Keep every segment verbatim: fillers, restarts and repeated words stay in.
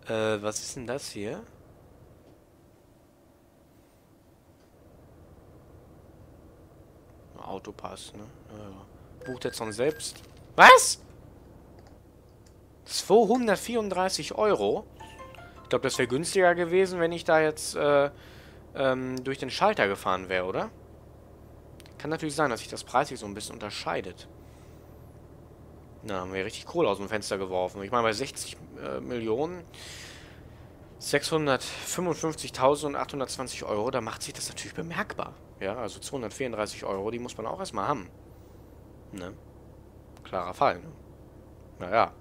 Äh, was ist denn das hier? Autopass, ne? Ja, ja. Bucht jetzt von selbst. Was? zweihundertvierunddreißig Euro? Ich glaube, das wäre günstiger gewesen, wenn ich da jetzt äh, ähm, durch den Schalter gefahren wäre, oder? Kann natürlich sein, dass sich das preislich so ein bisschen unterscheidet. Na, haben wir richtig Kohle aus dem Fenster geworfen. Ich meine, bei sechzig äh, Millionen, sechshundertfünfundfünfzigtausend achthundertzwanzig Euro, da macht sich das natürlich bemerkbar. Ja, also zweihundertvierunddreißig Euro, die muss man auch erstmal haben. Ne? Klarer Fall, ne? Naja.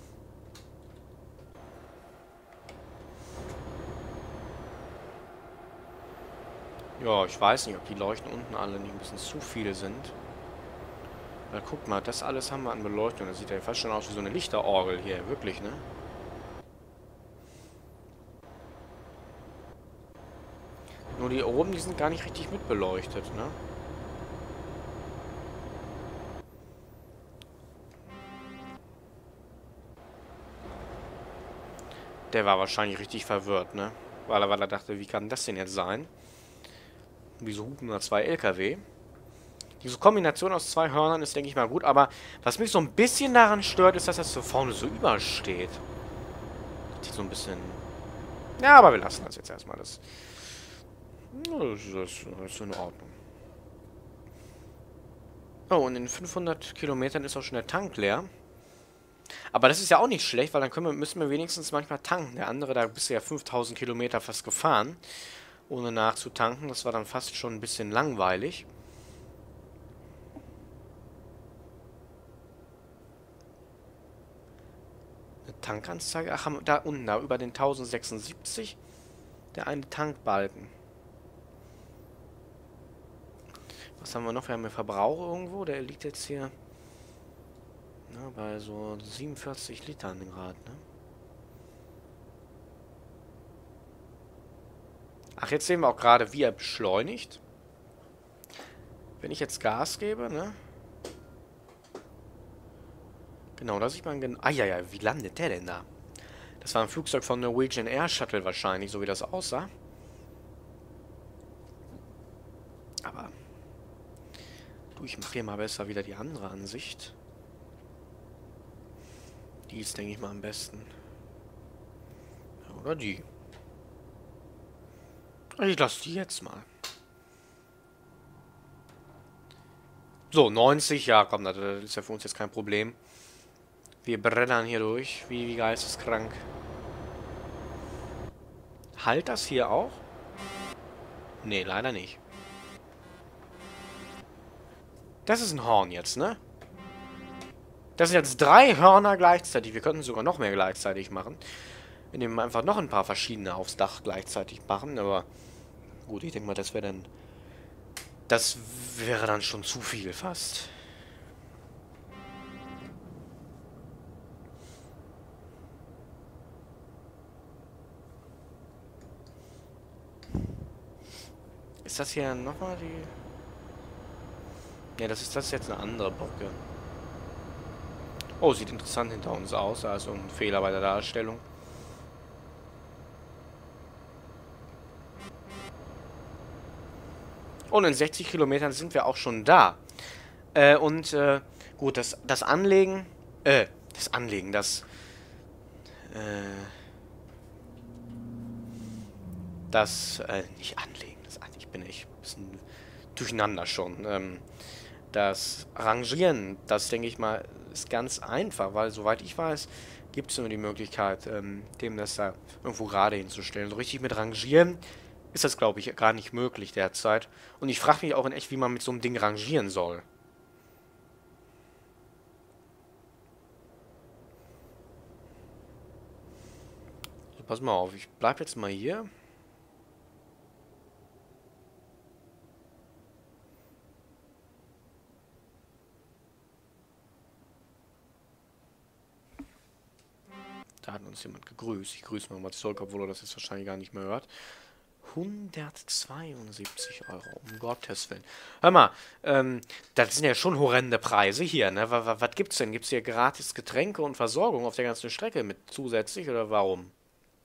Ja, ich weiß nicht, ob die Leuchten unten alle nicht ein bisschen zu viele sind. Weil guck mal, das alles haben wir an Beleuchtung. Das sieht ja fast schon aus wie so eine Lichterorgel hier. Wirklich, ne? Nur die oben, die sind gar nicht richtig mitbeleuchtet, ne? Der war wahrscheinlich richtig verwirrt, ne? Weil er, weil er dachte, wie kann das denn jetzt sein? Wieso hupen nur zwei L K W? Diese Kombination aus zwei Hörnern ist, denke ich mal, gut. Aber was mich so ein bisschen daran stört, ist, dass das so vorne so übersteht. Das sieht so ein bisschen... Ja, aber wir lassen das jetzt erstmal. Das, das, ist, das ist in Ordnung. Oh, und in fünfhundert Kilometern ist auch schon der Tank leer. Aber das ist ja auch nicht schlecht, weil dann können wir, müssen wir wenigstens manchmal tanken. Der andere, da bist du ja fünftausend Kilometer fast gefahren, ohne nachzutanken. Das war dann fast schon ein bisschen langweilig. Eine Tankanzeige? Ach, haben wir da unten, da über den tausendsechsundsiebzig. Der eine Tankbalken. Was haben wir noch? Wir haben einen Verbrauch irgendwo. Der liegt jetzt hier na, bei so siebenundvierzig Litern gerade, ne? Ach, jetzt sehen wir auch gerade, wie er beschleunigt. Wenn ich jetzt Gas gebe, ne? Genau, da sieht man genau... Ah, ja, ja, wie landet der denn da? Das war ein Flugzeug von Norwegian Air Shuttle wahrscheinlich, so wie das aussah. Aber... Du, ich mache hier mal besser wieder die andere Ansicht. Die ist, denke ich mal, am besten. Oder die. Ich lasse die jetzt mal. So, neunzig, ja, komm, das ist ja für uns jetzt kein Problem. Wir brettern hier durch, wie, wie geisteskrank. Halt das hier auch? Nee, leider nicht. Das ist ein Horn jetzt, ne? Das sind jetzt drei Hörner gleichzeitig. Wir könnten sogar noch mehr gleichzeitig machen. Indem wir einfach noch ein paar verschiedene aufs Dach gleichzeitig machen. Aber gut, ich denke mal, das wäre dann... Das wäre dann schon zu viel fast. Ist das hier nochmal die... Ja, das ist das ist jetzt eine andere Brücke. Oh, sieht interessant hinter uns aus. Also ein Fehler bei der Darstellung. Und in sechzig Kilometern sind wir auch schon da. Äh, und, äh, gut, das, das Anlegen, äh, das Anlegen, das, äh, das, äh, nicht Anlegen, das, ich bin echt ein bisschen durcheinander schon. Ähm, das Rangieren, das denke ich mal, ist ganz einfach, weil soweit ich weiß, gibt es nur die Möglichkeit, ähm, dem das da irgendwo gerade hinzustellen. So richtig mit Rangieren ist das, glaube ich, gar nicht möglich derzeit. Und ich frage mich auch in echt, wie man mit so einem Ding rangieren soll. So, pass mal auf, ich bleib jetzt mal hier. Da hat uns jemand gegrüßt. Ich grüße mal zurück, obwohl er das jetzt wahrscheinlich gar nicht mehr hört. hundertzweiundsiebzig Euro, um Gottes Willen. Hör mal, ähm, das sind ja schon horrende Preise hier, ne? Was, was gibt's denn? Gibt's hier gratis Getränke und Versorgung auf der ganzen Strecke mit zusätzlich oder warum?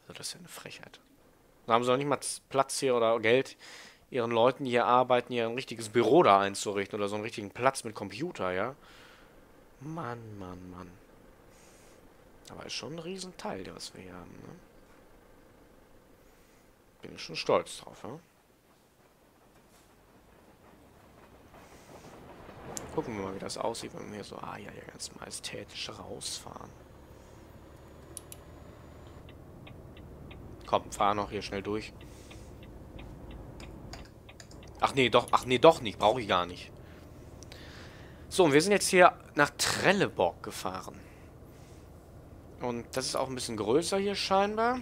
Also das ist ja eine Frechheit. Da haben sie noch nicht mal Platz hier oder Geld, ihren Leuten, die hier arbeiten, hier ein richtiges Büro da einzurichten oder so einen richtigen Platz mit Computer, ja? Mann, Mann, Mann. Aber ist schon ein Riesenteil, was wir hier haben, ne? Bin ich schon stolz drauf, ja? Gucken wir mal, wie das aussieht, wenn wir hier so, ah ja, ja, ganz majestätisch rausfahren. Komm, fahr noch hier schnell durch. Ach nee, doch, ach nee, doch nicht, brauche ich gar nicht. So, und wir sind jetzt hier nach Trelleborg gefahren. Und das ist auch ein bisschen größer hier scheinbar.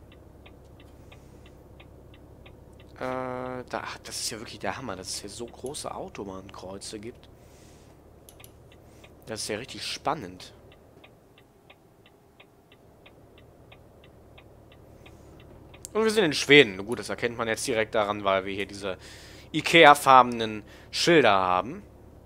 Äh, da, das ist ja wirklich der Hammer, dass es hier so große Autobahnkreuze gibt. Das ist ja richtig spannend. Und wir sind in Schweden. Gut, das erkennt man jetzt direkt daran, weil wir hier diese Ikea-farbenen Schilder haben.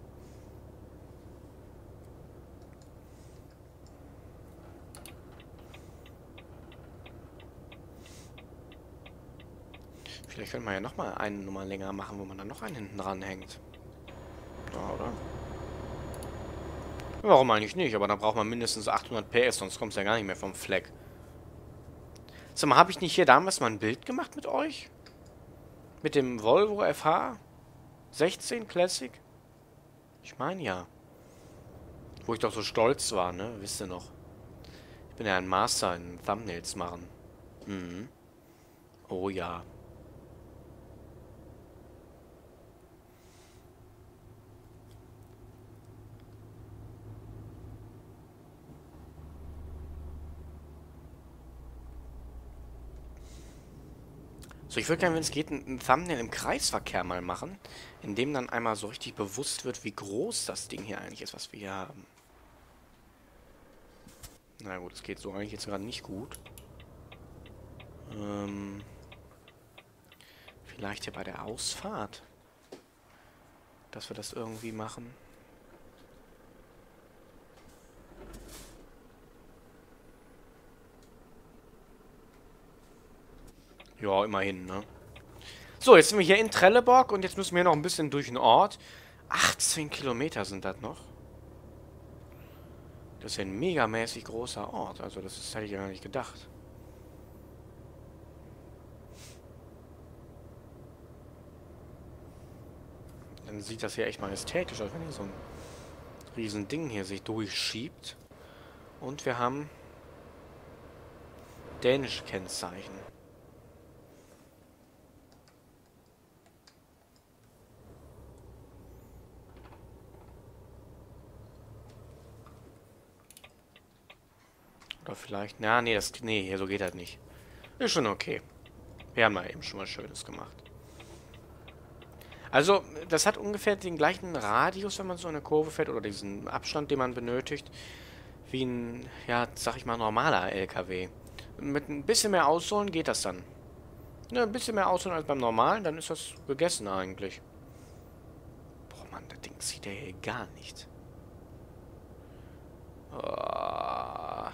Vielleicht könnte man ja nochmal eine Nummer länger machen, wo man dann noch einen hinten dran hängt. Ja, oder? Warum eigentlich nicht? Aber dann braucht man mindestens achthundert P S, sonst kommt es ja gar nicht mehr vom Fleck. Sag mal, habe ich nicht hier damals mal ein Bild gemacht mit euch? Mit dem Volvo F H sechzehn Classic? Ich meine ja. Wo ich doch so stolz war, ne? Wisst ihr noch? Ich bin ja ein Master in Thumbnails machen. Mhm. Oh ja. So, ich würde gerne, wenn es geht, ein, ein Thumbnail im Kreisverkehr mal machen, in dem dann einmal so richtig bewusst wird, wie groß das Ding hier eigentlich ist, was wir hier haben. Na gut, es geht so eigentlich jetzt gerade nicht gut. Ähm, vielleicht hier bei der Ausfahrt, dass wir das irgendwie machen. Ja, immerhin, ne? So, jetzt sind wir hier in Trelleborg und jetzt müssen wir hier noch ein bisschen durch den Ort. achtzehn Kilometer sind das noch. Das ist ja ein megamäßig großer Ort. Also das ist, hätte ich ja gar nicht gedacht. Dann sieht das hier echt majestätisch aus, wenn hier so ein riesen Ding hier sich durchschiebt. Und wir haben dänische Kennzeichen. Oder vielleicht... Na, nee, das, nee, hier so geht das nicht. Ist schon okay. Wir haben da eben schon was Schönes gemacht. Also, das hat ungefähr den gleichen Radius, wenn man so eine Kurve fährt, oder diesen Abstand, den man benötigt, wie ein, ja, sag ich mal, normaler L K W. Mit ein bisschen mehr Ausholen geht das dann. Ne, ein bisschen mehr Ausholen als beim normalen, dann ist das gegessen eigentlich. Boah, Mann, das Ding sieht ja hier gar nicht. Oh.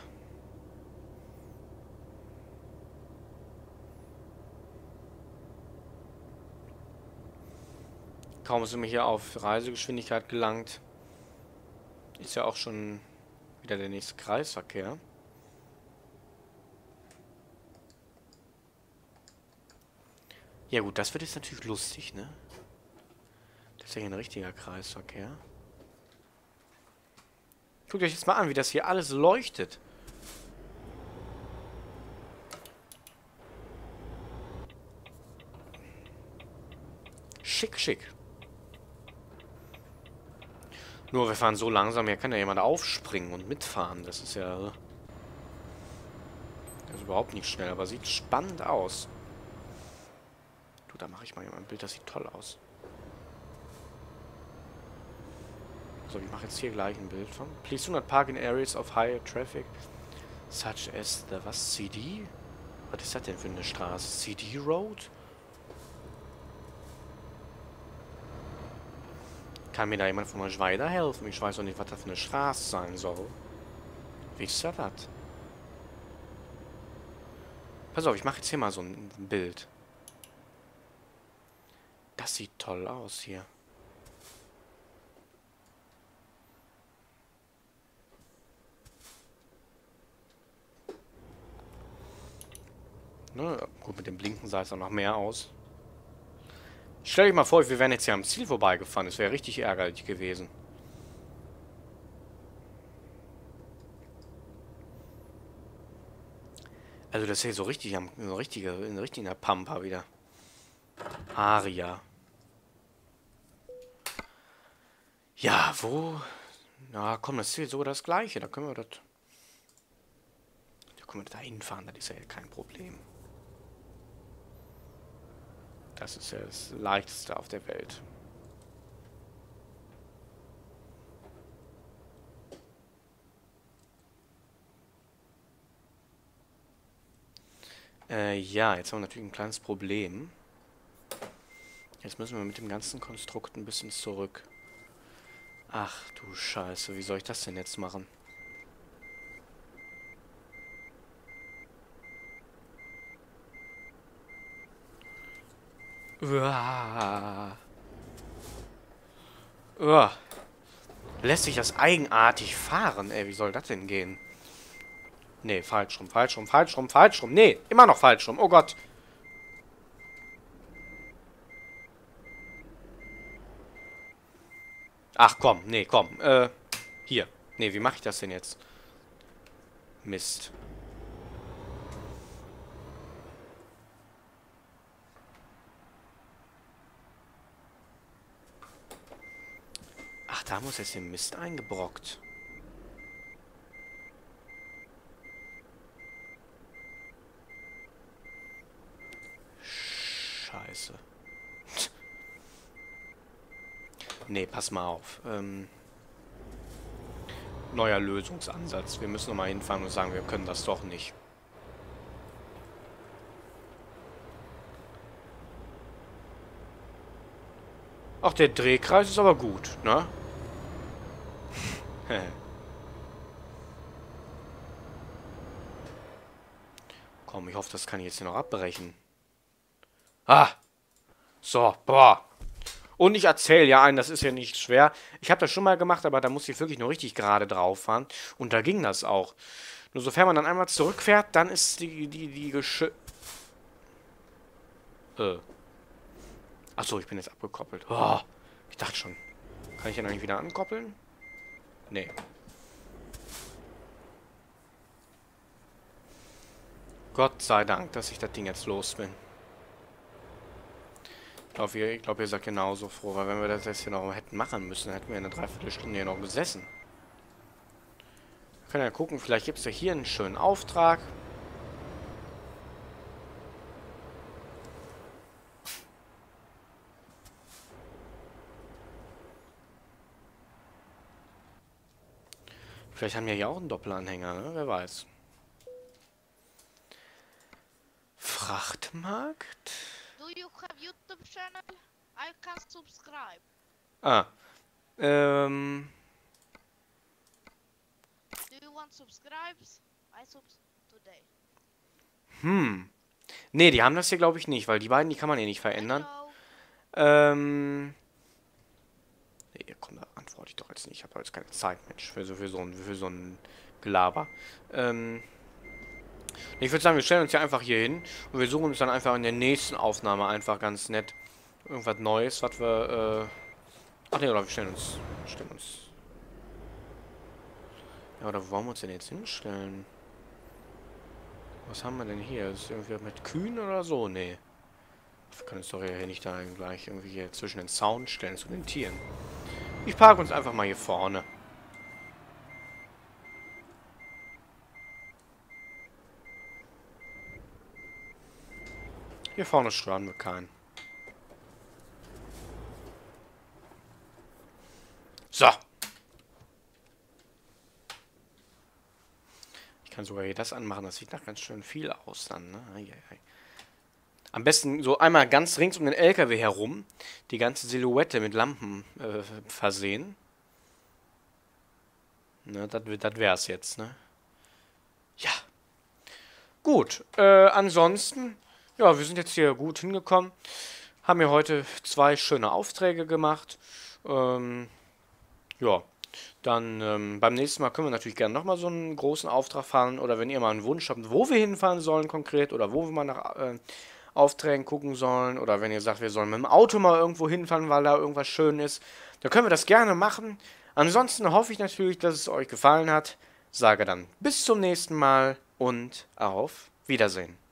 Kaum sind wir hier auf Reisegeschwindigkeit gelangt, ist ja auch schon wieder der nächste Kreisverkehr. Ja gut, das wird jetzt natürlich lustig, ne? Das ist ja hier ein richtiger Kreisverkehr. Guckt euch jetzt mal an, wie das hier alles leuchtet. Schick, schick. Nur, wir fahren so langsam, hier kann ja jemand aufspringen und mitfahren. Das ist ja... Das ist überhaupt nicht schnell, aber sieht spannend aus. Du, da mache ich mal ein Bild, das sieht toll aus. So, ich mache jetzt hier gleich ein Bild von. Please do not park in areas of high traffic, such as the... Was? C D? Was ist das denn für eine Straße? C D Road? Kann mir da jemand von euch weiterhelfen? Ich weiß doch nicht, was das für eine Straße sein soll. Wie ist das? Pass auf, ich mache jetzt hier mal so ein Bild. Das sieht toll aus hier. Ne? Gut, mit dem Blinken sah es auch noch mehr aus. Stell dich mal vor, wir wären jetzt hier am Ziel vorbeigefahren. Das wäre richtig ärgerlich gewesen. Also das ist hier so richtig am so richtige, richtig in der Pampa wieder. Aria. Ja, wo? Na komm, das ist hier so das Gleiche. Da können wir das. Da können wir da hinfahren, das ist ja kein Problem. Das ist ja das Leichteste auf der Welt. Äh, ja, jetzt haben wir natürlich ein kleines Problem. Jetzt müssen wir mit dem ganzen Konstrukt ein bisschen zurück. Ach du Scheiße, wie soll ich das denn jetzt machen? Uah. Uah. Lässt sich das eigenartig fahren? Ey, wie soll das denn gehen? Nee, falsch rum, falsch rum, falsch rum, falsch rum. Nee, immer noch falsch rum. Oh Gott. Ach komm, nee, komm. Äh, hier. Nee, wie mache ich das denn jetzt? Mist. Ach, da muss jetzt der Mist eingebrockt. Scheiße. Nee, pass mal auf. Ähm, neuer Lösungsansatz. Wir müssen nochmal hinfahren und sagen, wir können das doch nicht. Ach, der Drehkreis ist aber gut, ne? Komm, ich hoffe, das kann ich jetzt hier noch abbrechen. Ah! So, boah. Und ich erzähle ja einen, das ist ja nicht schwer. Ich habe das schon mal gemacht, aber da musste ich wirklich nur richtig gerade drauf fahren. Und da ging das auch. Nur sofern man dann einmal zurückfährt, dann ist die, die, die Geschö... Äh. Achso, ich bin jetzt abgekoppelt. Oh, ich dachte schon. Kann ich den eigentlich wieder ankoppeln? Nee. Gott sei Dank, dass ich das Ding jetzt los bin. Ich glaube, ihr, ich glaub, ihr seid genauso froh, weil wenn wir das jetzt hier noch hätten machen müssen, hätten wir eine Dreiviertelstunde hier noch gesessen. Wir können ja gucken, vielleicht gibt es ja hier einen schönen Auftrag. Vielleicht haben wir hier auch einen Doppelanhänger, ne? Wer weiß. Frachtmarkt? Do you have YouTube channel? I can subscribe. Ah. Ähm. Do you want subscribes? I subs today. Hm. Nee, die haben das hier, glaube ich, nicht, weil die beiden, die kann man hier nicht verändern. Hello. Ähm. Nee, komm, da antworte ich doch jetzt nicht. Ich habe jetzt keine Zeit, Mensch, für so, für so, ein, für so ein Gelaber. Ähm. Ich würde sagen, wir stellen uns ja einfach hier hin und wir suchen uns dann einfach in der nächsten Aufnahme einfach ganz nett irgendwas Neues, was wir, äh... Ach nee, oder wir stellen uns... Stellen uns... Ja, oder wo wollen wir uns denn jetzt hinstellen? Was haben wir denn hier? Ist irgendwie mit Kühen oder so? Nee. Wir können uns doch hier nicht da gleich irgendwie hier zwischen den Zaun stellen zu den Tieren. Ich parke uns einfach mal hier vorne. Hier vorne stören wir keinen. So. Ich kann sogar hier das anmachen. Das sieht nach ganz schön viel aus dann, ne? Eieiei. Am besten so einmal ganz rings um den L K W herum die ganze Silhouette mit Lampen äh, versehen. Ne, das wär's jetzt, ne? Ja. Gut, äh, ansonsten, ja, wir sind jetzt hier gut hingekommen. Haben hier heute zwei schöne Aufträge gemacht. Ähm, ja, dann ähm, beim nächsten Mal können wir natürlich gerne nochmal so einen großen Auftrag fahren. Oder wenn ihr mal einen Wunsch habt, wo wir hinfahren sollen konkret. Oder wo wir mal nach äh, Aufträgen gucken sollen. Oder wenn ihr sagt, wir sollen mit dem Auto mal irgendwo hinfahren, weil da irgendwas schön ist. Dann können wir das gerne machen. Ansonsten hoffe ich natürlich, dass es euch gefallen hat. Sage dann bis zum nächsten Mal und auf Wiedersehen.